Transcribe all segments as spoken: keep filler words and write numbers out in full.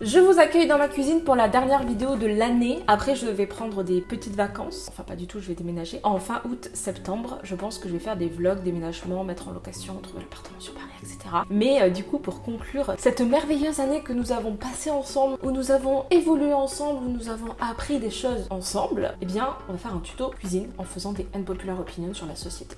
Je vous accueille dans ma cuisine pour la dernière vidéo de l'année. Après je vais prendre des petites vacances, enfin pas du tout, je vais déménager. En fin août, septembre, je pense que je vais faire des vlogs déménagement, mettre en location, trouver l'appartement sur Paris, et cetera. Mais euh, du coup pour conclure cette merveilleuse année que nous avons passée ensemble, où nous avons évolué ensemble, où nous avons appris des choses ensemble, eh bien on va faire un tuto cuisine en faisant des unpopular opinions sur la société.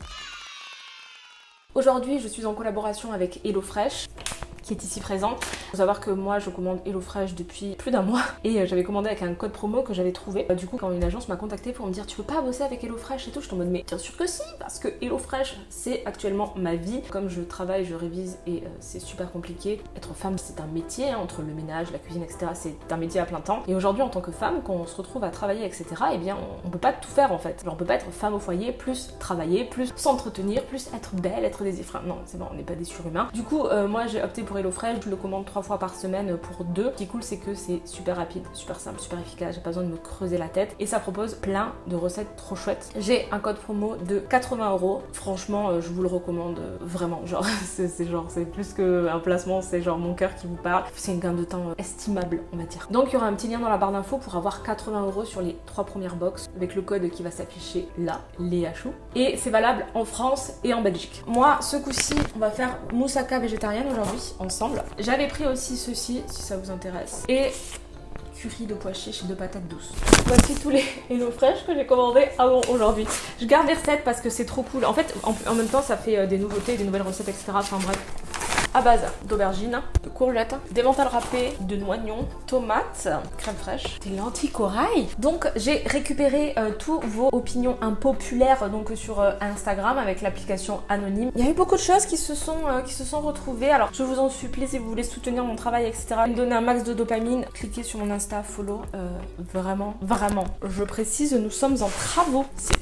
Aujourd'hui, je suis en collaboration avec HelloFresh, qui est ici présente. Il faut savoir que moi, je commande HelloFresh depuis plus d'un mois et euh, j'avais commandé avec un code promo que j'avais trouvé. Euh, du coup, quand une agence m'a contacté pour me dire tu veux pas bosser avec HelloFresh et tout, je suis en mode mais bien sûr que si, parce que HelloFresh, c'est actuellement ma vie. Comme je travaille, je révise et euh, c'est super compliqué. Être femme, c'est un métier, hein, entre le ménage, la cuisine, et cetera. C'est un métier à plein temps. Et aujourd'hui, en tant que femme, quand on se retrouve à travailler, et cetera, eh bien, on, on peut pas tout faire en fait. Genre, on peut pas être femme au foyer, plus travailler, plus s'entretenir, plus être belle, être des enfin, non, c'est bon, on n'est pas des surhumains. Du coup, euh, moi, j'ai opté pour HelloFresh. Je le commande trois fois par semaine pour deux. Ce qui est cool, c'est que c'est super rapide, super simple, super efficace. J'ai pas besoin de me creuser la tête et ça propose plein de recettes trop chouettes. J'ai un code promo de quatre-vingts euros. Franchement, euh, je vous le recommande euh, vraiment. Genre, c'est genre, c'est plus qu'un placement, c'est genre mon cœur qui vous parle. C'est une gain de temps euh, estimable, on va dire. Donc, il y aura un petit lien dans la barre d'infos pour avoir quatre-vingts euros sur les trois premières box avec le code qui va s'afficher là, Léa Chou. Et c'est valable en France et en Belgique. Moi, ce coup-ci, on va faire moussaka végétarienne aujourd'hui ensemble. J'avais pris aussi ceci, si ça vous intéresse. Et curry de pois chiches et de patates douces. Voici tous les HelloFresh que j'ai commandés avant aujourd'hui. Je garde les recettes parce que c'est trop cool. En fait, en, en même temps, ça fait des nouveautés, des nouvelles recettes, et cetera. Enfin bref. À base d'aubergines, de courgettes, d'émental râpé, de noignons, tomates, crème fraîche, des lentilles corail. Donc j'ai récupéré euh, tous vos opinions impopulaires donc sur euh, Instagram avec l'application anonyme. Il y a eu beaucoup de choses qui se sont euh, qui se sont retrouvées. Alors je vous en supplie, si vous voulez soutenir mon travail, et cetera, me donner un max de dopamine, cliquez sur mon Insta, follow. Euh, vraiment, vraiment. Je précise, nous sommes en travaux. C'est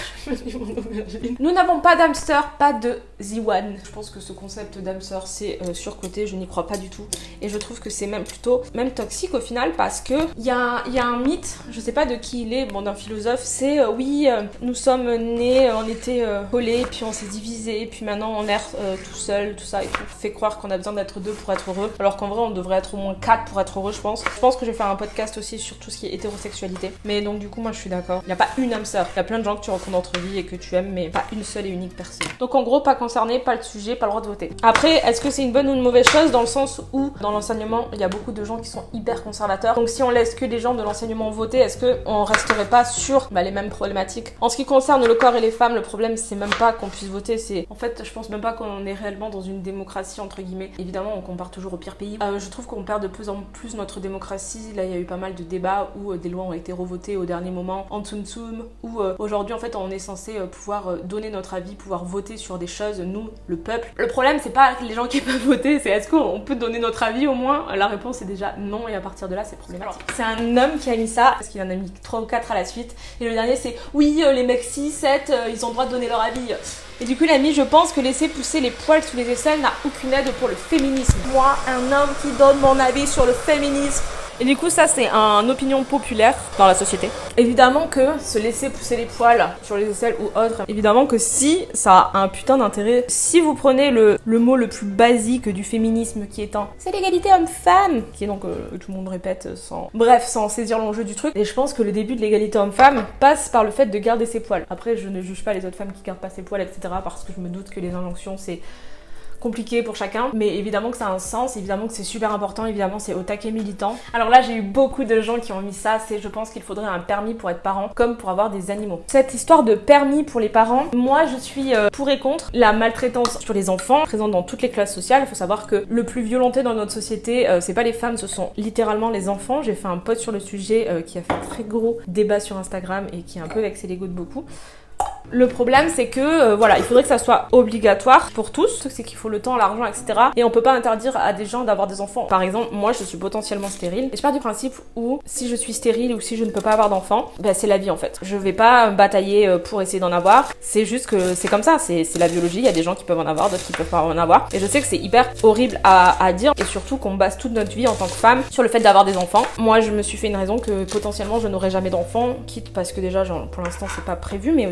nous n'avons pas d'hamster, pas de Ziwan. Je pense que ce concept d'hamster c'est euh, surcoté, je n'y crois pas du tout. Et je trouve que c'est même plutôt même toxique au final parce que il y a, y a un mythe, je sais pas de qui il est, bon d'un philosophe, c'est euh, oui, euh, nous sommes nés, euh, on était euh, collés, puis on s'est divisé, puis maintenant on erre euh, tout seul, tout ça, et tout fait croire qu'on a besoin d'être deux pour être heureux, alors qu'en vrai on devrait être au moins quatre pour être heureux, je pense. Je pense que je vais faire un podcast aussi sur tout ce qui est hétérosexualité. Mais donc du coup moi je suis d'accord. Il n'y a pas une hamster, il y a plein de gens que tu rencontres entre vie et que tu aimes, mais pas une seule et unique personne. Donc en gros, pas concerné, pas le sujet, pas le droit de voter. Après, est-ce que c'est une bonne ou une mauvaise chose dans le sens où dans l'enseignement, il y a beaucoup de gens qui sont hyper conservateurs. Donc si on laisse que les gens de l'enseignement voter, est-ce qu'on resterait pas sur bah, les mêmes problématiques? En ce qui concerne le corps et les femmes, le problème c'est même pas qu'on puisse voter, c'est en fait, je pense même pas qu'on est réellement dans une démocratie entre guillemets. Évidemment, on compare toujours au pire pays. Euh, je trouve qu'on perd de plus en plus notre démocratie. Là, il y a eu pas mal de débats où euh, des lois ont été revotées au dernier moment en tsum tsum, où euh, aujourd'hui en fait on est censé pouvoir donner notre avis, pouvoir voter sur des choses, nous, le peuple. Le problème, c'est pas les gens qui peuvent voter, c'est est-ce qu'on peut donner notre avis au moins? La réponse est déjà non, et à partir de là, c'est problématique. C'est un homme qui a mis ça, parce qu'il en a mis trois ou quatre à la suite, et le dernier, c'est oui, les mecs six, sept, ils ont le droit de donner leur avis. Et du coup, il a mis, je pense que laisser pousser les poils sous les aisselles n'a aucune aide pour le féminisme. Moi, un homme qui donne mon avis sur le féminisme. Et du coup, ça, c'est une opinion populaire dans la société. Évidemment que se laisser pousser les poils sur les aisselles ou autre, évidemment que si, ça a un putain d'intérêt. Si vous prenez le, le mot le plus basique du féminisme qui est un « c'est l'égalité homme-femme », qui est donc, euh, tout le monde répète sans... Bref, sans saisir l'enjeu du truc. Et je pense que le début de l'égalité homme-femme passe par le fait de garder ses poils. Après, je ne juge pas les autres femmes qui gardent pas ses poils, et cetera. Parce que je me doute que les injonctions, c'est compliqué pour chacun, mais évidemment que ça a un sens, évidemment que c'est super important, évidemment c'est au taquet militant. Alors là, j'ai eu beaucoup de gens qui ont mis ça, c'est je pense qu'il faudrait un permis pour être parent, comme pour avoir des animaux. Cette histoire de permis pour les parents, moi je suis euh, pour et contre la maltraitance sur les enfants, présente dans toutes les classes sociales. Il faut savoir que le plus violenté dans notre société, euh, c'est pas les femmes, ce sont littéralement les enfants. J'ai fait un post sur le sujet euh, qui a fait très gros débat sur Instagram et qui a un peu vexé l'ego de beaucoup. Le problème c'est que euh, voilà, il faudrait que ça soit obligatoire pour tous, c'est qu'il faut le temps, l'argent, et cetera. Et on peut pas interdire à des gens d'avoir des enfants. Par exemple, moi je suis potentiellement stérile et je pars du principe où si je suis stérile ou si je ne peux pas avoir d'enfant, bah c'est la vie en fait. Je vais pas batailler pour essayer d'en avoir, c'est juste que c'est comme ça, c'est la biologie, il y a des gens qui peuvent en avoir, d'autres qui peuvent pas en avoir. Et je sais que c'est hyper horrible à, à dire et surtout qu'on base toute notre vie en tant que femme sur le fait d'avoir des enfants. Moi je me suis fait une raison que potentiellement je n'aurai jamais d'enfants, quitte parce que déjà genre, pour l'instant c'est pas prévu, mais aussi parce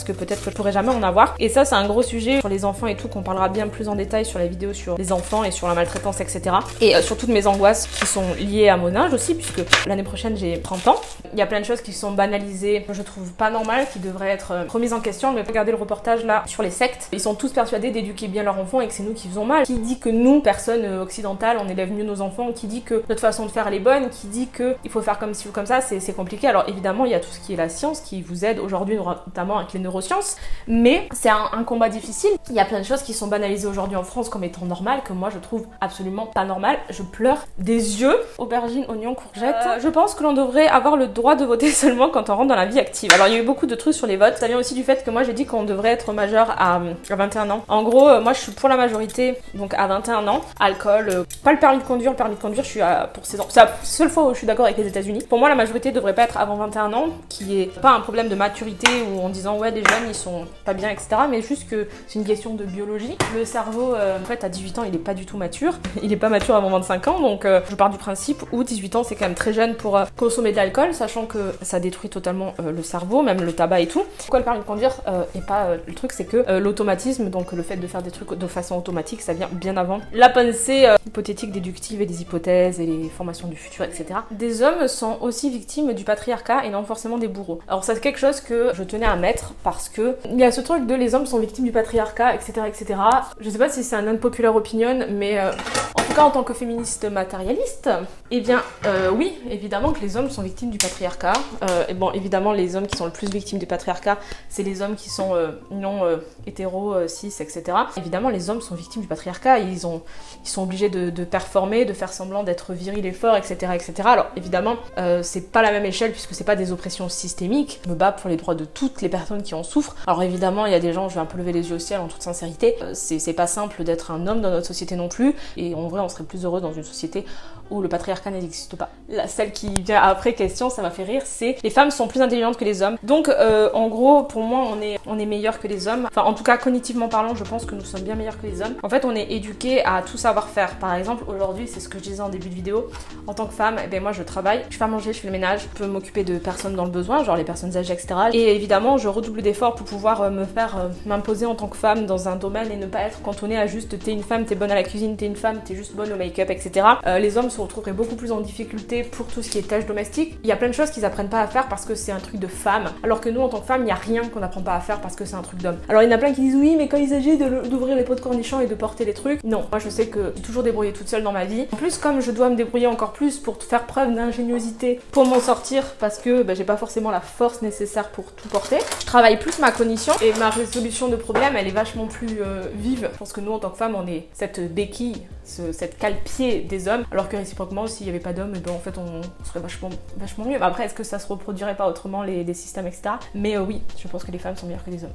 que peut-être que je pourrais jamais en avoir. Et ça c'est un gros sujet sur les enfants et tout, qu'on parlera bien plus en détail sur la vidéo sur les enfants et sur la maltraitance, et cetera. Et euh, sur toutes mes angoisses qui sont liées à mon âge aussi, puisque l'année prochaine j'ai trente ans. Il y a plein de choses qui sont banalisées, que je trouve pas normales, qui devraient être euh, remises en question. Mais regardez le reportage là sur les sectes, ils sont tous persuadés d'éduquer bien leurs enfants et que c'est nous qui faisons mal. Qui dit que nous, personnes euh, occidentales, on élève mieux nos enfants? Qui dit que notre façon de faire elle est bonne? Qui dit que il faut faire comme ci ou comme ça? C'est compliqué. Alors évidemment il y a tout ce qui est la science qui vous aide aujourd'hui, notamment avec les neurosciences, mais c'est un, un combat difficile. Il y a plein de choses qui sont banalisées aujourd'hui en France comme étant normales, que moi je trouve absolument pas normales. Je pleure des yeux. Aubergines, oignons, courgettes. Euh, je pense que l'on devrait avoir le droit de voter seulement quand on rentre dans la vie active. Alors il y a eu beaucoup de trucs sur les votes. Ça vient aussi du fait que moi j'ai dit qu'on devrait être majeur à, à vingt et un ans. En gros, euh, moi je suis pour la majorité, donc à vingt et un ans. Alcool, euh, pas le permis de conduire. Le permis de conduire, je suis à, pour ces ans. C'est la seule fois où je suis d'accord avec les États-Unis. Pour moi, la majorité devrait pas être avant vingt et un ans, qui est pas un problème de maturité ou en disant ouais les jeunes ils sont pas bien, et cetera. Mais juste que c'est une question de biologie. Le cerveau, euh, en fait, à dix-huit ans, il est pas du tout mature. Il est pas mature avant vingt-cinq ans, donc euh, je pars du principe où dix-huit ans c'est quand même très jeune pour euh, consommer de l'alcool, sachant que ça détruit totalement euh, le cerveau, même le tabac et tout. Pourquoi le permis de conduire euh, et pas euh, le truc, c'est que euh, l'automatisme, donc le fait de faire des trucs de façon automatique, ça vient bien avant la pensée euh, hypothétique, déductive et des hypothèses et les formations du futur, et cetera. Des hommes sont aussi victimes du patriarcat et non forcément des bourreaux. Alors ça c'est quelque chose que je tenais à mettre parce que il y a ce truc de les hommes sont victimes du patriarcat, et cetera, et cetera. Je sais pas si c'est un unpopular opinion, mais euh, en tout cas en tant que féministe matérialiste, eh bien euh, oui, évidemment que les hommes sont victimes du patriarcat. Euh, et bon, évidemment les hommes qui sont le plus victimes du patriarcat, c'est les hommes qui sont euh, non euh, hétéros, euh, cis, et cetera. Évidemment les hommes sont victimes du patriarcat, ils, ont, ils sont obligés de, de performer, de faire semblant d'être virils et forts, et cetera, et cetera. Alors évidemment euh, c'est pas la même échelle puisque c'est pas des oppressions systémiques. Je me bats pour les droits de toutes les personnes qui en souffrent. Alors évidemment il y a des gens, je vais un peu lever les yeux au ciel en toute sincérité, euh, c'est pas simple d'être un homme dans notre société non plus, et en vrai on serait plus heureux dans une société où le patriarcat n'existe pas. La, celle qui vient après question, ça m'a fait rire, c'est les femmes sont plus intelligentes que les hommes. Donc euh, en gros pour moi on est, on est meilleur que les hommes. Enfin en tout cas cognitivement parlant je pense que nous sommes bien meilleurs que les hommes. En fait on est éduqués à tout savoir faire. Par exemple aujourd'hui c'est ce que je disais en début de vidéo, en tant que femme, eh ben moi je travaille, je fais à manger, je fais le ménage, je peux m'occuper de personnes dans le besoin, genre les personnes âgées, et cetera. Et évidemment je redouble d'efforts pour pouvoir euh, me faire euh, m'imposer en tant que femme dans un domaine et ne pas être cantonnée à juste t'es une femme, t'es bonne à la cuisine, t'es une femme, t'es juste bonne au make-up, et cetera. Euh, les hommes se retrouveraient beaucoup plus en difficulté pour tout ce qui est tâches domestiques. Il y a plein de choses qu'ils apprennent pas à faire parce que c'est un truc de femme, alors que nous en tant que femme, il y a rien qu'on apprend pas à faire parce que c'est un truc d'homme. Alors il y en a plein qui disent oui, mais quand il s'agit d'ouvrir les pots de cornichons et de porter les trucs, non. Moi je sais que j'ai toujours débrouillé toute seule dans ma vie. En plus, comme je dois me débrouiller encore plus pour faire preuve d'ingéniosité pour m'en sortir parce que bah, j'ai pas forcément la force nécessaire pour tout porter, je travaille plus ma cognition et ma résolution de problème elle est vachement plus euh, vive. Je pense que nous en tant que femmes on est cette béquille, ce, cette cale-pied des hommes, alors que réciproquement s'il y avait pas d'hommes, ben, en fait on serait vachement, vachement mieux. Après est-ce que ça se reproduirait pas autrement les, les systèmes, et cetera. Mais euh, oui, je pense que les femmes sont meilleures que les hommes.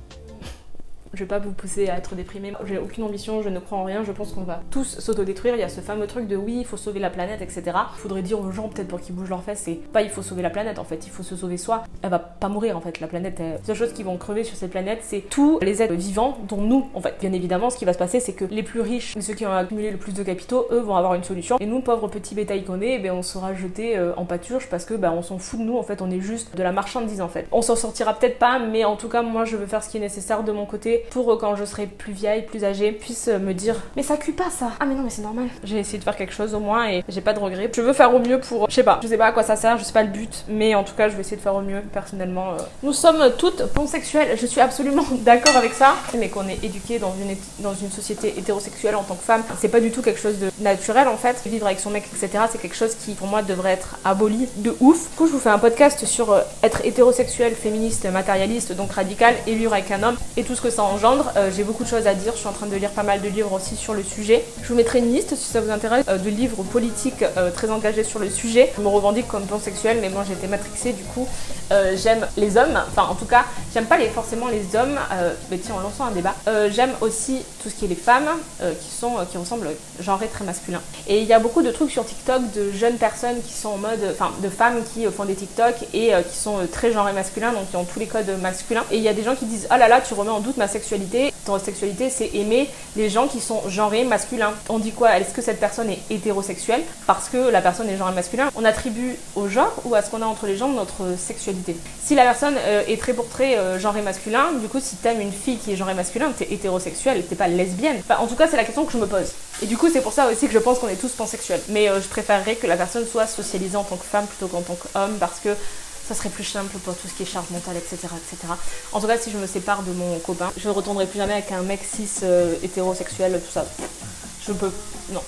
Je vais pas vous pousser à être déprimé, j'ai aucune ambition, je ne crois en rien, je pense qu'on va tous s'autodétruire. Il y a ce fameux truc de oui, il faut sauver la planète, et cetera. Il faudrait dire aux gens peut-être pour qu'ils bougent leurs fesses, c'est pas il faut sauver la planète en fait, il faut se sauver soi. Elle va pas mourir en fait, la planète. Elle... Les seules choses qui vont crever sur cette planète, c'est tous les êtres vivants, dont nous en fait. Bien évidemment, ce qui va se passer, c'est que les plus riches, ceux qui ont accumulé le plus de capitaux, eux vont avoir une solution. Et nous, pauvres petits bétails qu'on est, ben, on sera jetés euh, en pâturage parce que ben, on s'en fout de nous en fait, on est juste de la marchandise en fait. On s'en sortira peut-être pas, mais en tout cas, moi je veux faire ce qui est nécessaire de mon côté pour euh, quand je serai plus vieille, plus âgée, puisse me dire mais ça cuit pas ça. Ah mais non mais c'est normal. J'ai essayé de faire quelque chose au moins et j'ai pas de regrets. Je veux faire au mieux pour, je sais pas, je sais pas à quoi ça sert, je sais pas le but, mais en tout cas je vais essayer de faire au mieux personnellement. Euh... Nous sommes toutes pansexuelles, je suis absolument d'accord avec ça, mais qu'on est éduqué dans une, dans une société hétérosexuelle en tant que femme, c'est pas du tout quelque chose de naturel en fait. Vivre avec son mec, et cetera, c'est quelque chose qui pour moi devrait être aboli de ouf. Du coup je vous fais un podcast sur euh, être hétérosexuel, féministe, matérialiste, donc radical, et vivre avec un homme et tout ce que ça engendre. Euh, j'ai beaucoup de choses à dire, je suis en train de lire pas mal de livres aussi sur le sujet. Je vous mettrai une liste si ça vous intéresse euh, de livres politiques euh, très engagés sur le sujet. Je me revendique comme pansexuelle, mais moi j'ai été matrixée, du coup euh, j'aime les hommes, enfin en tout cas j'aime pas les, forcément les hommes, euh, mais tiens en lançant un débat, euh, j'aime aussi tout ce qui est les femmes euh, qui sont euh, qui ressemblent genré très masculin. Et il y a beaucoup de trucs sur TikTok de jeunes personnes qui sont en mode, enfin de femmes qui euh, font des TikTok et euh, qui sont euh, très genré masculin, donc qui ont tous les codes masculins. Et il y a des gens qui disent oh là là tu remets en doute ma sexualité l'hétérosexualité. L'hétérosexualité, c'est aimer les gens qui sont genrés masculins. On dit quoi? Est-ce que cette personne est hétérosexuelle parce que la personne est genrée masculin? On attribue au genre ou à ce qu'on a entre les jambes notre sexualité. Si la personne euh, est très pour très euh, genré masculin, du coup, si t'aimes une fille qui est genrée masculin, t'es hétérosexuel, t'es pas lesbienne. Enfin, en tout cas, c'est la question que je me pose. Et du coup, c'est pour ça aussi que je pense qu'on est tous pansexuels. Mais euh, je préférerais que la personne soit socialisée en tant que femme plutôt qu'en tant qu'homme parce que ça serait plus simple pour tout ce qui est charge mentale, et cetera, et cetera. En tout cas, si je me sépare de mon copain, je ne retournerai plus jamais avec un mec cis euh, hétérosexuel, tout ça. Je peux... non.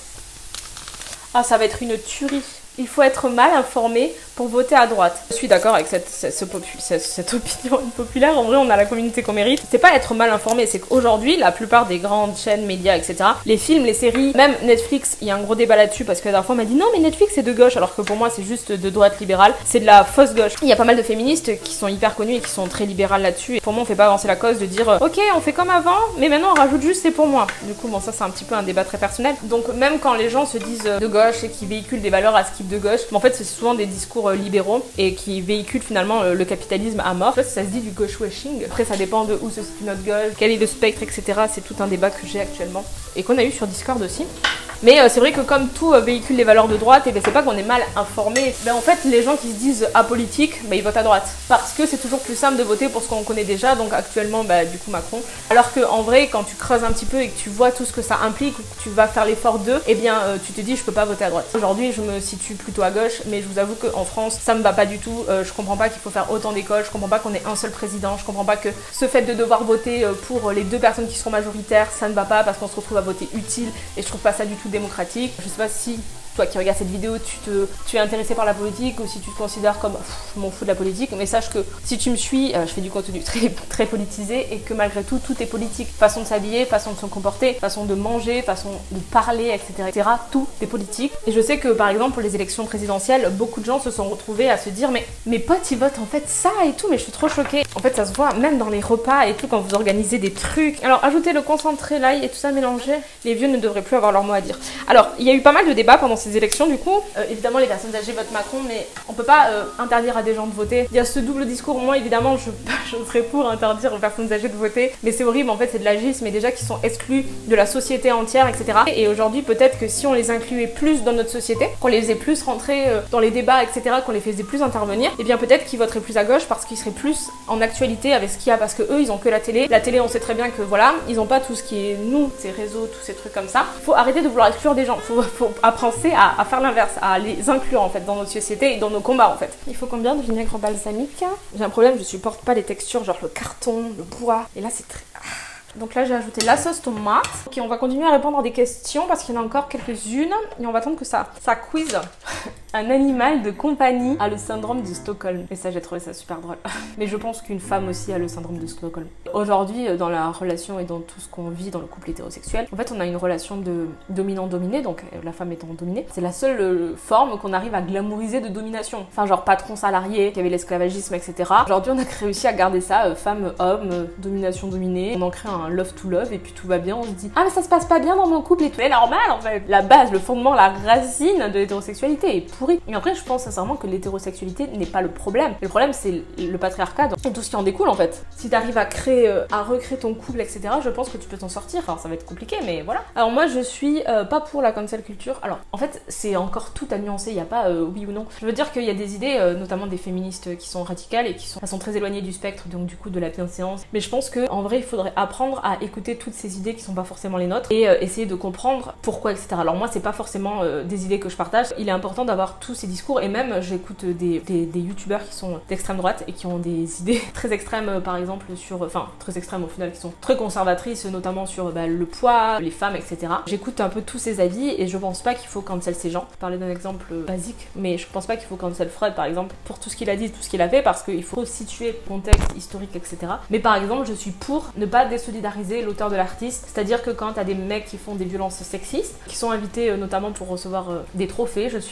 Ah, ça va être une tuerie. Il faut être mal informé pour voter à droite. Je suis d'accord avec cette, cette, ce popu, cette, cette opinion populaire. En vrai, on a la communauté qu'on mérite. C'est pas être mal informé, c'est qu'aujourd'hui, la plupart des grandes chaînes, médias, et cetera, les films, les séries, même Netflix, il y a un gros débat là-dessus parce que la dernière fois, on m'a dit non, mais Netflix c'est de gauche, alors que pour moi, c'est juste de droite libérale. C'est de la fausse gauche. Il y a pas mal de féministes qui sont hyper connues et qui sont très libérales là-dessus. Et pour moi, on fait pas avancer la cause de dire ok, on fait comme avant, mais maintenant on rajoute juste c'est pour moi. Du coup, bon, ça c'est un petit peu un débat très personnel. Donc, même quand les gens se disent de gauche et qui véhiculent des valeurs à skip de gauche, mais en fait, c'est souvent des discours euh, libéraux et qui véhiculent finalement euh, le capitalisme à mort. Je sais pas si ça se dit du gauche-washing. Après, ça dépend de où se situe notre gauche, quel est le spectre, et cetera. C'est tout un débat que j'ai actuellement et qu'on a eu sur Discord aussi. Mais euh, c'est vrai que comme tout euh, véhicule les valeurs de droite, et ben c'est pas qu'on est mal informé. Ben en fait, les gens qui se disent apolitiques, ben ils votent à droite. Parce que c'est toujours plus simple de voter pour ce qu'on connaît déjà, donc actuellement, ben, du coup Macron. Alors que en vrai, quand tu creuses un petit peu et que tu vois tout ce que ça implique, ou que tu vas faire l'effort d'eux, et bien euh, tu te dis je peux pas voter à droite. Aujourd'hui, je me situe plutôt à gauche, mais je vous avoue qu'en France, ça me va pas du tout. Euh, je comprends pas qu'il faut faire autant d'écoles, je comprends pas qu'on ait un seul président, je comprends pas que ce fait de devoir voter pour les deux personnes qui seront majoritaires, ça ne va pas parce qu'on se retrouve à voter utile, et je trouve pas ça du tout démocratique. Je sais pas si toi qui regardes cette vidéo, tu, te, tu es intéressé par la politique ou si tu te considères comme je m'en fous de la politique, mais sache que si tu me suis, euh, je fais du contenu très, très politisé et que malgré tout, tout est politique. Façon de s'habiller, façon de se comporter, façon de manger, façon de parler, et cetera, et cetera. Tout est politique. Et je sais que par exemple pour les élections présidentielles, beaucoup de gens se sont retrouvés à se dire mais mes potes ils votent en fait ça et tout, mais je suis trop choquée. En fait ça se voit même dans les repas et tout quand vous organisez des trucs. Alors ajoutez le concentré, l'ail et tout ça mélangé, les vieux ne devraient plus avoir leur mot à dire. Alors il y a eu pas mal de débats pendant ces élections du coup. Euh, évidemment les personnes âgées votent Macron, mais on peut pas euh, interdire à des gens de voter. Il y a ce double discours. Moi évidemment je, je serais pour interdire aux personnes âgées de voter, mais c'est horrible en fait, c'est de l'agisme, mais déjà qui sont exclus de la société entière, et cetera. Et aujourd'hui peut-être que si on les incluait plus dans notre société, qu'on les faisait plus rentrer euh, dans les débats, et cetera, qu'on les faisait plus intervenir, et bien peut-être qu'ils voteraient plus à gauche parce qu'ils seraient plus en actualité avec ce qu'il y a, parce que eux ils ont que la télé. La télé on sait très bien que voilà, ils ont pas tout ce qui est nous, ces réseaux, tous ces trucs comme ça. Faut arrêter de vouloir exclure des gens, faut, faut penser à, à faire l'inverse, à les inclure en fait dans notre société et dans nos combats en fait. Il faut combien de vinaigre balsamique? J'ai un problème, je supporte pas les textures genre le carton, le bois, et là c'est très... Donc là j'ai ajouté la sauce tomate. Ok, on va continuer à répondre à des questions parce qu'il y en a encore quelques-unes et on va attendre que ça, ça quiz. Un animal de compagnie a le syndrome de Stockholm. Et ça, j'ai trouvé ça super drôle. Mais je pense qu'une femme aussi a le syndrome de Stockholm. Aujourd'hui, dans la relation et dans tout ce qu'on vit dans le couple hétérosexuel, en fait, on a une relation de dominant-dominé, donc la femme étant dominée. C'est la seule euh, forme qu'on arrive à glamouriser de domination. Enfin, genre patron-salarié, qui avait l'esclavagisme, et cetera. Aujourd'hui, on a réussi à garder ça, euh, femme-homme, euh, domination-dominée. On en crée un love-to-love et puis tout va bien. On se dit, ah mais ça se passe pas bien dans mon couple et tout. C'est normal, en fait. La base, le fondement, la racine de l'hétérosexualité est pourrie. Et après, je pense sincèrement que l'hétérosexualité n'est pas le problème. Le problème, c'est le patriarcat et tout ce qui en découle en fait. Si t'arrives à créer, euh, à recréer ton couple, et cetera, je pense que tu peux t'en sortir. Enfin, ça va être compliqué, mais voilà. Alors moi, je suis euh, pas pour la cancel culture. Alors, en fait, c'est encore tout à nuancer. Il y a pas euh, oui ou non. Je veux dire qu'il y a des idées, euh, notamment des féministes qui sont radicales et qui sont, elles sont très éloignées du spectre, donc du coup de la bienséance. Mais je pense que en vrai, il faudrait apprendre à écouter toutes ces idées qui sont pas forcément les nôtres et euh, essayer de comprendre pourquoi, et cetera. Alors moi, c'est pas forcément euh, des idées que je partage. Il est important d'avoir tous ces discours et même j'écoute des, des, des youtubeurs qui sont d'extrême droite et qui ont des idées très extrêmes, euh, par exemple sur, enfin très extrêmes au final, qui sont très conservatrices, notamment sur bah, le poids, les femmes, et cetera. J'écoute un peu tous ces avis et je pense pas qu'il faut cancel ces gens. Je parlais d'un exemple euh, basique, mais je pense pas qu'il faut cancel Freud par exemple pour tout ce qu'il a dit, tout ce qu'il a fait, parce qu'il faut situer le contexte historique, et cetera. Mais par exemple, je suis pour ne pas désolidariser l'auteur de l'artiste, c'est-à-dire que quand t'as des mecs qui font des violences sexistes, qui sont invités euh, notamment pour recevoir euh, des trophées, je suis contre.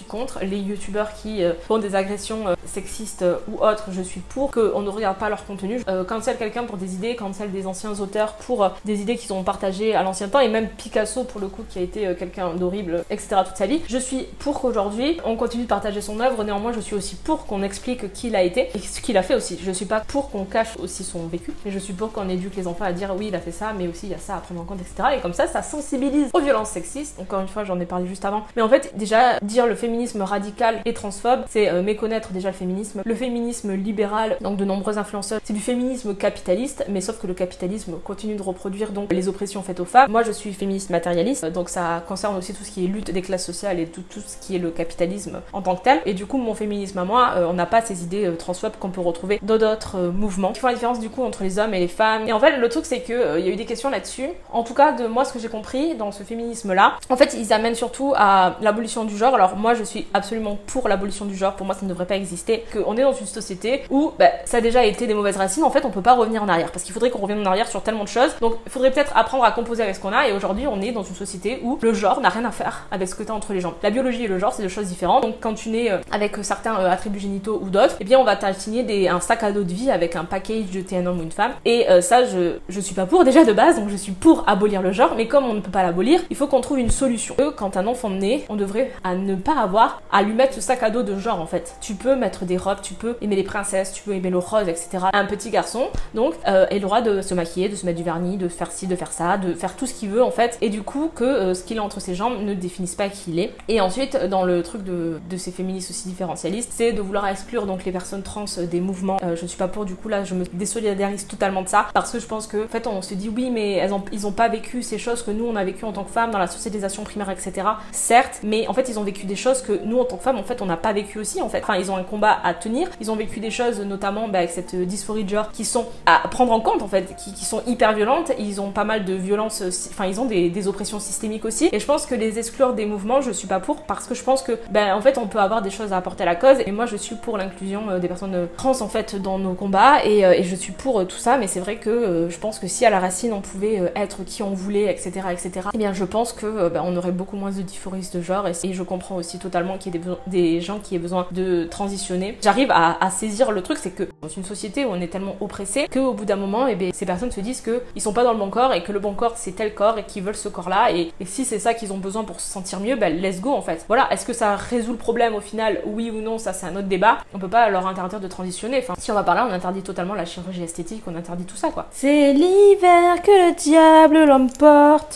les youtubeurs qui euh, font des agressions euh, sexistes euh, ou autres, je suis pour qu'on ne regarde pas leur contenu. Euh, cancel quelqu'un pour des idées, cancel des anciens auteurs pour euh, des idées qu'ils ont partagées à l'ancien temps, et même Picasso pour le coup qui a été euh, quelqu'un d'horrible, et cetera toute sa vie. Je suis pour qu'aujourd'hui on continue de partager son œuvre, néanmoins je suis aussi pour qu'on explique qui il a été et ce qu'il a fait aussi. Je suis pas pour qu'on cache aussi son vécu, mais je suis pour qu'on éduque les enfants à dire oui il a fait ça, mais aussi il y a ça à prendre en compte, et cetera. Et comme ça, ça sensibilise aux violences sexistes. Encore une fois, j'en ai parlé juste avant. Mais en fait, déjà, dire le féminisme radical et transphobe, c'est euh, méconnaître déjà le féminisme. Le féminisme libéral, donc de nombreux influenceurs, c'est du féminisme capitaliste, mais sauf que le capitalisme continue de reproduire donc les oppressions faites aux femmes. Moi, je suis féministe matérialiste, donc ça concerne aussi tout ce qui est lutte des classes sociales et tout, tout ce qui est le capitalisme en tant que tel. Et du coup, mon féminisme à moi, euh, on n'a pas ces idées euh, transphobes qu'on peut retrouver dans d'autres euh, mouvements qui font la différence du coup entre les hommes et les femmes. Et en fait, le truc, c'est que euh, il y a eu des questions là-dessus. En tout cas, de moi, ce que j'ai compris dans ce féminisme-là, en fait, ils amènent surtout à l'abolition du genre. Alors moi, je suis absolument pour l'abolition du genre. Pour moi, ça ne devrait pas exister. Qu'on est dans une société où bah, ça a déjà été des mauvaises racines. En fait, on peut pas revenir en arrière parce qu'il faudrait qu'on revienne en arrière sur tellement de choses. Donc, il faudrait peut-être apprendre à composer avec ce qu'on a. Et aujourd'hui, on est dans une société où le genre n'a rien à faire avec ce que t'as entre les jambes. La biologie et le genre, c'est deux choses différentes. Donc, quand tu nais euh, avec certains euh, attributs génitaux ou d'autres, eh bien, on va t'assigner des un sac à dos de vie avec un package de t'es un homme ou une femme. Et euh, ça, je je suis pas pour déjà de base. Donc, je suis pour abolir le genre. Mais comme on ne peut pas l'abolir, il faut qu'on trouve une solution. Que quand un enfant naît, on devrait à ne pas avoir à lui mettre ce sac à dos de genre en fait. Tu peux mettre des robes, tu peux aimer les princesses, tu peux aimer le rose, et cetera. Un petit garçon, donc, euh, a le droit de se maquiller, de se mettre du vernis, de faire ci, de faire ça, de faire tout ce qu'il veut en fait. Et du coup, que euh, ce qu'il a entre ses jambes ne définisse pas qui il est. Et ensuite, dans le truc de, de ces féministes aussi différentialistes, c'est de vouloir exclure donc les personnes trans des mouvements. Euh, je ne suis pas pour, du coup là, je me désolidarise totalement de ça parce que je pense que, en fait, on se dit oui, mais elles ont, ils ont pas vécu ces choses que nous on a vécu en tant que femmes dans la socialisation primaire, et cetera. Certes, mais en fait, ils ont vécu des choses que nous en tant que femmes, en fait, on n'a pas vécu aussi en fait. Enfin, ils ont un combat à tenir. Ils ont vécu des choses, notamment bah, avec cette dysphorie de genre, qui sont à prendre en compte en fait, qui, qui sont hyper violentes. Ils ont pas mal de violences, enfin, ils ont des, des oppressions systémiques aussi. Et je pense que les exclure des mouvements, je suis pas pour parce que je pense que, ben, en fait, on peut avoir des choses à apporter à la cause. Et moi, je suis pour l'inclusion euh, des personnes trans en fait dans nos combats et, euh, et je suis pour euh, tout ça. Mais c'est vrai que euh, je pense que si à la racine on pouvait euh, être qui on voulait, et cetera, et cetera. Eh bien, je pense que euh, ben, on aurait beaucoup moins de dysphorie de genre. Et, et je comprends aussi totalement qu'il y ait des, des gens qui aient besoin de transitionner. J'arrive à, à saisir le truc, c'est que dans une société où on est tellement oppressé qu'au bout d'un moment, eh bien, ces personnes se disent que ils sont pas dans le bon corps et que le bon corps c'est tel corps et qu'ils veulent ce corps-là. Et, et si c'est ça qu'ils ont besoin pour se sentir mieux, ben let's go en fait. Voilà, est-ce que ça résout le problème au final? Oui ou non, ça c'est un autre débat. On peut pas leur interdire de transitionner. Enfin, si on va par là, on interdit totalement la chirurgie esthétique, on interdit tout ça quoi. C'est l'hiver que le diable l'emporte.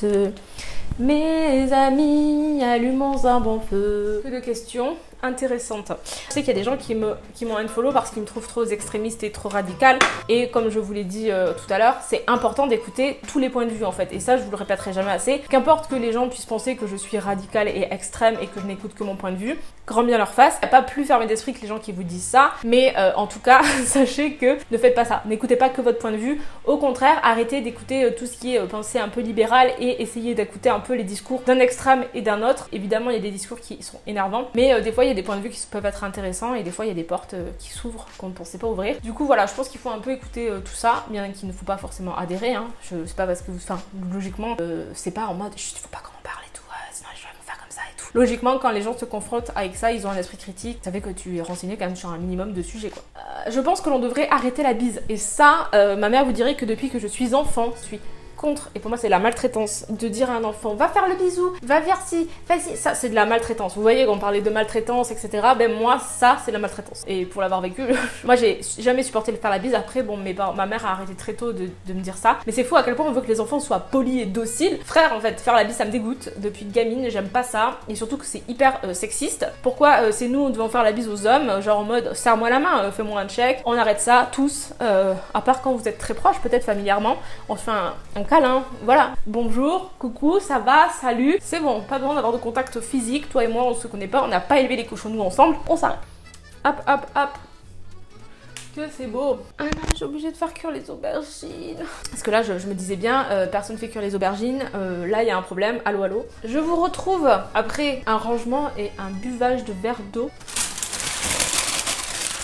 Mes amis, allumons un bon feu. Que de questions intéressante. Je sais qu'il y a des gens qui me qui m'ont unfollow parce qu'ils me trouvent trop extrémiste et trop radical et comme je vous l'ai dit euh, tout à l'heure, c'est important d'écouter tous les points de vue en fait et ça je vous le répéterai jamais assez. Qu'importe que les gens puissent penser que je suis radicale et extrême et que je n'écoute que mon point de vue, grand bien leur face. Pas plus fermé d'esprit que les gens qui vous disent ça, mais euh, en tout cas sachez que ne faites pas ça. N'écoutez pas que votre point de vue. Au contraire, arrêtez d'écouter euh, tout ce qui est euh, pensée un peu libérale et essayez d'écouter un peu les discours d'un extrême et d'un autre. Évidemment, il y a des discours qui sont énervants, mais euh, des fois il y a des points de vue qui peuvent être intéressants et des fois il y a des portes euh, qui s'ouvrent qu'on ne pensait pas ouvrir. Du coup voilà, je pense qu'il faut un peu écouter euh, tout ça, bien qu'il ne faut pas forcément adhérer, hein. Je sais pas parce que vous, enfin logiquement euh, c'est pas en mode il faut pas qu'on en parle et tout, euh, sinon je vais me faire comme ça et tout. Logiquement quand les gens se confrontent avec ça, ils ont un esprit critique, ça fait que tu es renseigné quand même sur un minimum de sujets quoi. Euh, je pense que l'on devrait arrêter la bise et ça, euh, ma mère vous dirait que depuis que je suis enfant, je suis contre, et pour moi c'est la maltraitance de dire à un enfant va faire le bisou, va vers ci, va ci, ça c'est de la maltraitance. Vous voyez, quand on parlait de maltraitance, et cetera. Ben moi ça c'est de la maltraitance. Et pour l'avoir vécu, moi j'ai jamais supporté de faire la bise. Après bon, mes parents, ma mère a arrêté très tôt de, de me dire ça. Mais c'est fou à quel point on veut que les enfants soient polis et dociles. Frère en fait, faire la bise ça me dégoûte. Depuis gamine, j'aime pas ça. Et surtout que c'est hyper euh, sexiste. Pourquoi euh, c'est nous on devons faire la bise aux hommes, genre en mode serre-moi la main, euh, fais-moi un check. On arrête ça tous, euh, à part quand vous êtes très proches, peut-être familièrement. On se fait un, un câlin, voilà. Bonjour, coucou, ça va, salut. C'est bon, pas besoin d'avoir de contact physique. Toi et moi, on se connaît pas, on n'a pas élevé les cochons ensemble. On s'arrête. Hop, hop, hop. Que c'est beau. Ah non, j'ai obligé de faire cuire les aubergines. Parce que là, je, je me disais bien, euh, personne fait cuire les aubergines. Euh, là, il y a un problème. Allô, allô. Je vous retrouve après un rangement et un buvage de verre d'eau.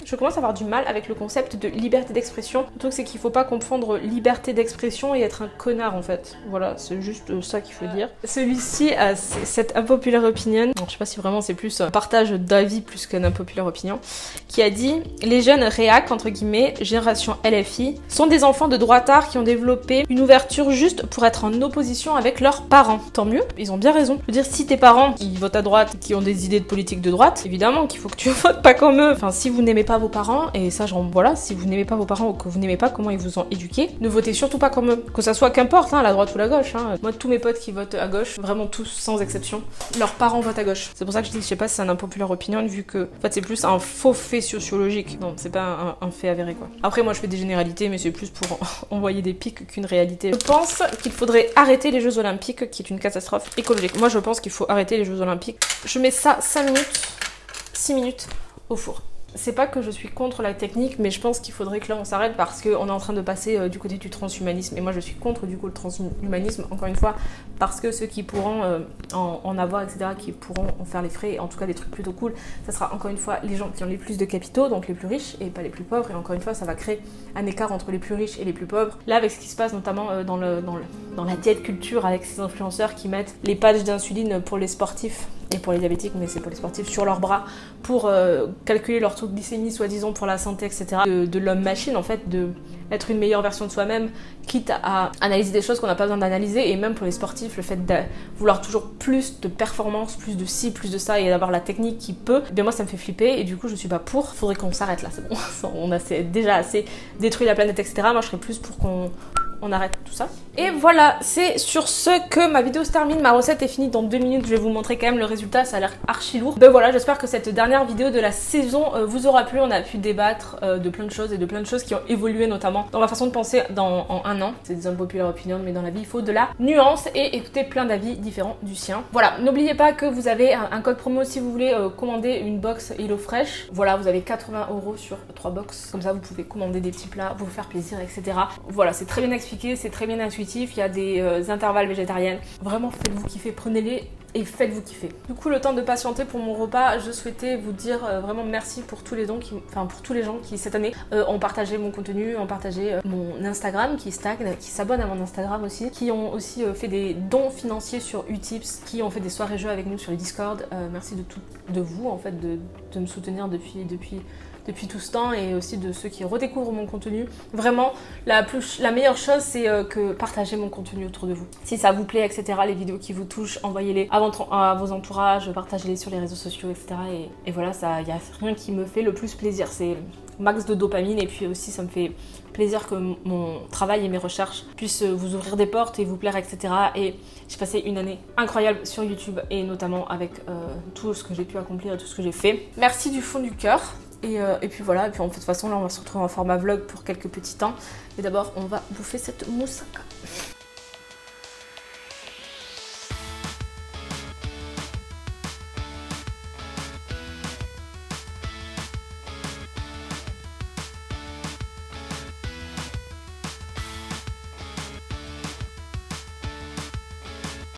Je commence à avoir du mal avec le concept de liberté d'expression. Le truc c'est qu'il faut pas confondre liberté d'expression et être un connard en fait. Voilà, c'est juste ça qu'il faut dire. Celui-ci a cette unpopular opinion, bon, je sais pas si vraiment c'est plus un partage d'avis plus qu'un unpopular opinion, qui a dit les jeunes réac entre guillemets, génération L F I, sont des enfants de droitards qui ont développé une ouverture juste pour être en opposition avec leurs parents. Tant mieux, ils ont bien raison. Je veux dire, si tes parents qui votent à droite, qui ont des idées de politique de droite, évidemment qu'il faut que tu votes pas comme eux. Enfin, si vous n'aimez pas vos parents, et ça, genre, voilà, si vous n'aimez pas vos parents ou que vous n'aimez pas comment ils vous ont éduqué, ne votez surtout pas comme eux. Que ça soit qu'importe, hein, la droite ou la gauche. Hein. Moi, tous mes potes qui votent à gauche, vraiment tous, sans exception, leurs parents votent à gauche. C'est pour ça que je dis, je sais pas si c'est un impopulaire opinion, vu que, en fait, c'est plus un faux fait sociologique. Non, c'est pas un, un fait avéré, quoi. Après, moi, je fais des généralités, mais c'est plus pour envoyer des pics qu'une réalité. Je pense qu'il faudrait arrêter les Jeux Olympiques, qui est une catastrophe écologique. Moi, je pense qu'il faut arrêter les Jeux Olympiques. Je mets ça cinq minutes, six minutes au four. C'est pas que je suis contre la technique, mais je pense qu'il faudrait que là on s'arrête parce qu'on est en train de passer euh, du côté du transhumanisme. Et moi je suis contre du coup le transhumanisme, encore une fois, parce que ceux qui pourront euh, en, en avoir, et cetera, qui pourront en faire les frais, en tout cas des trucs plutôt cool, ça sera encore une fois les gens qui ont les plus de capitaux, donc les plus riches et pas les plus pauvres. Et encore une fois, ça va créer un écart entre les plus riches et les plus pauvres. Là, avec ce qui se passe notamment euh, dans, le, dans, le, dans la diète culture avec ces influenceurs qui mettent les patchs d'insuline pour les sportifs et pour les diabétiques, mais c'est pour les sportifs, sur leurs bras pour euh, calculer leur taux de glycémie, soi-disant pour la santé, et cetera. De, de l'homme-machine, en fait, de être une meilleure version de soi-même, quitte à analyser des choses qu'on n'a pas besoin d'analyser. Et même pour les sportifs, le fait de vouloir toujours plus de performance, plus de ci, plus de ça, et d'avoir la technique qui peut, eh bien moi ça me fait flipper, et du coup je suis pas pour. Faudrait qu'on s'arrête là, c'est bon. On a assez, déjà assez détruit la planète, et cetera. Moi je serais plus pour qu'on on arrête tout ça. Et voilà, c'est sur ce que ma vidéo se termine. Ma recette est finie dans deux minutes. Je vais vous montrer quand même le résultat. Ça a l'air archi lourd. Ben voilà, j'espère que cette dernière vidéo de la saison euh, vous aura plu. On a pu débattre euh, de plein de choses et de plein de choses qui ont évolué, notamment dans ma façon de penser dans, en un an. C'est des unpopular opinions, mais dans la vie, il faut de la nuance et écouter plein d'avis différents du sien. Voilà, n'oubliez pas que vous avez un, un code promo si vous voulez euh, commander une box HelloFresh. Voilà, vous avez quatre-vingts euros sur trois box. Comme ça, vous pouvez commander des petits plats, vous faire plaisir, et cetera. Voilà, c'est très bien expliqué. C'est très bien intuitif, il y a des euh, intervalles végétariennes. Vraiment, faites-vous kiffer, prenez-les et faites-vous kiffer. Du coup, le temps de patienter pour mon repas, je souhaitais vous dire euh, vraiment merci pour tous les dons qui, enfin pour tous les gens qui cette année euh, ont partagé mon contenu, ont partagé euh, mon Instagram qui stagne, qui s'abonnent à mon Instagram aussi, qui ont aussi euh, fait des dons financiers sur Utips, qui ont fait des soirées jeux avec nous sur le Discord. Euh, merci de tout, de vous en fait, de, de me soutenir depuis depuis. depuis tout ce temps, et aussi de ceux qui redécouvrent mon contenu. Vraiment, la, plus, la meilleure chose, c'est euh, que partagez mon contenu autour de vous. Si ça vous plaît, et cetera, les vidéos qui vous touchent, envoyez-les à, à vos entourages, partagez-les sur les réseaux sociaux, et cetera. Et, et voilà, il n'y a rien qui me fait le plus plaisir. C'est max de dopamine, et puis aussi, ça me fait plaisir que mon travail et mes recherches puissent vous ouvrir des portes et vous plaire, et cetera. Et j'ai passé une année incroyable sur YouTube, et notamment avec euh, tout ce que j'ai pu accomplir et tout ce que j'ai fait. Merci du fond du cœur. Et, euh, et puis voilà, et puis en toute façon là on va se retrouver en format vlog pour quelques petits temps. Mais d'abord on va bouffer cette moussaka.